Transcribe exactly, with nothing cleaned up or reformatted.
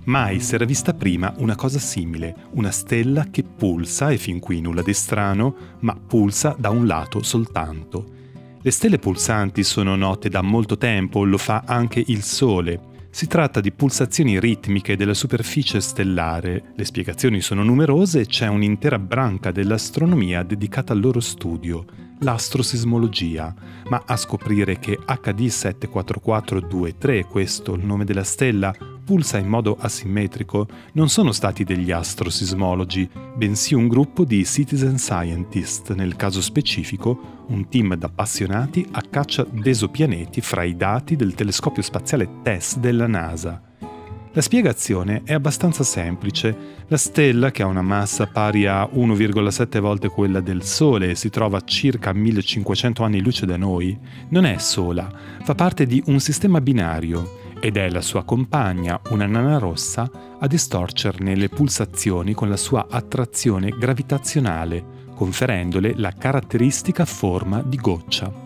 Mai si era vista prima una cosa simile, una stella che pulsa, e fin qui nulla di strano, ma pulsa da un lato soltanto. Le stelle pulsanti sono note da molto tempo, lo fa anche il Sole. Si tratta di pulsazioni ritmiche della superficie stellare. Le spiegazioni sono numerose e c'è un'intera branca dell'astronomia dedicata al loro studio, l'astrosismologia. Ma a scoprire che acca di sette quattro quattro due tre, questo il nome della stella, pulsa in modo asimmetrico, non sono stati degli astrosismologi, bensì un gruppo di citizen scientist, nel caso specifico un team d'appassionati a caccia d'esopianeti fra i dati del telescopio spaziale TESS della NASA. La spiegazione è abbastanza semplice. La stella, che ha una massa pari a uno virgola sette volte quella del Sole e si trova a circa millecinquecento anni luce da noi, non è sola, fa parte di un sistema binario ed è la sua compagna, una nana rossa, a distorcerne le pulsazioni con la sua attrazione gravitazionale, conferendole la caratteristica forma di goccia.